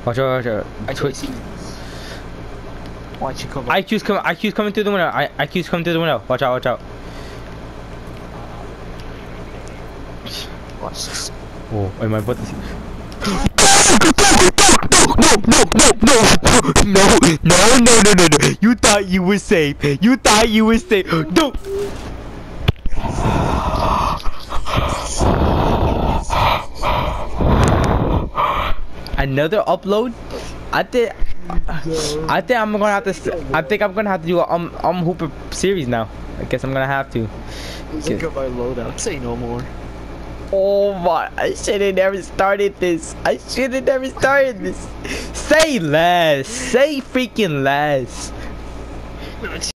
Watch out, watch out. Watch you come. IQ's coming through the window. IQ's coming through the window. Watch out, watch out. Watch this. Oh, am I about to see? No. You thought you were safe. You thought you were safe. No. Another upload? I think I'm gonna have to. I think I'm gonna have to do a Hooper series now. I guess I'm gonna have to. Look at my loadout. Say no more. Oh my! I should have never started this. I should have never started this. Say less. Say freaking less.